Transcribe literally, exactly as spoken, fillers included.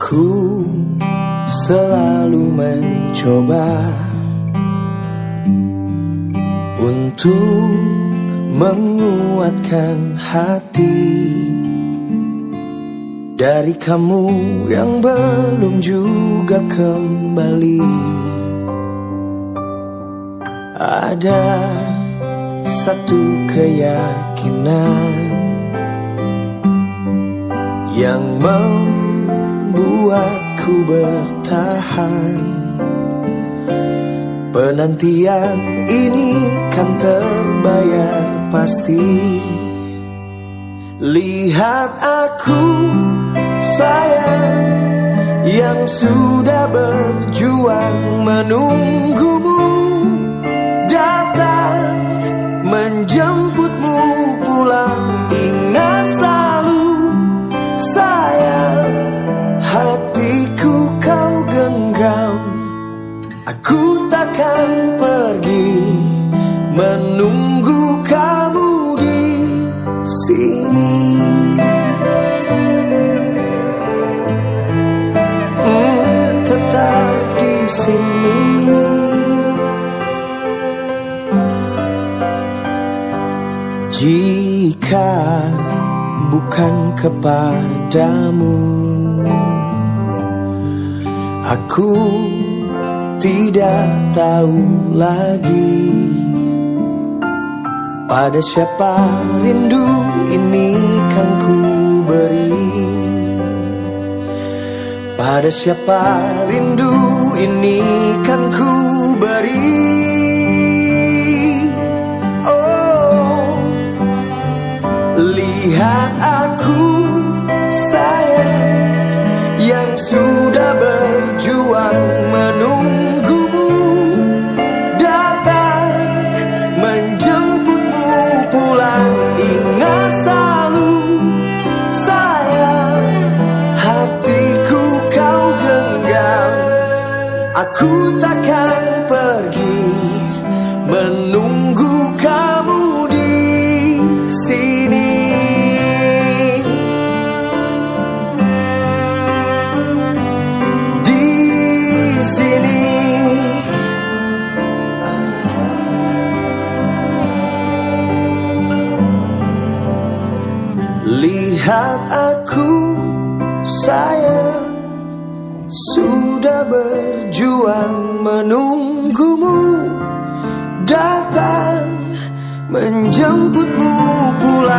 Aku selalu mencoba untuk menguatkan hati dari kamu yang belum juga kembali. Ada satu keyakinan yang membuatku bertahan. Penantian ini kan terbayar pasti. Lihat aku sayang, yang sudah berjuang menunggumu datang menjemputmu pulang. Ingat selalu sayang, hatiku kau genggam. Aku takkan pergi menunggu kamu di sini. Hmm, tetap di sini. Jika bukan kepadamu, aku tidak tahu lagi pada siapa rindu ini kan ku beri. Pada siapa rindu ini kan ku beri. Oh, lihat aku sayang, yang sudah berjuang menunggumu datang menjemputmu pulang. Ingat selalu sayang, hatiku kau genggam. Aku takkan pergi menunggu kamu di sini. Lihat aku sayang, sudah berjuang menunggumu datang menjemputmu pulang.